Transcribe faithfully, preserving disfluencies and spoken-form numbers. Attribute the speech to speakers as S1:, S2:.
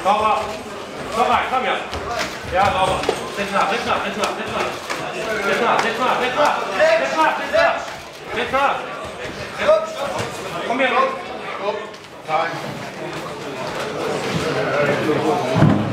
S1: Sauber. Noch rein, komm ja. Ja, sauber. Setz nach, setz nach, setz nach, setz nach. Setz nach, setz nach, setz nach. Setz nach, setz nach. Setz nach. Komm her. Nein.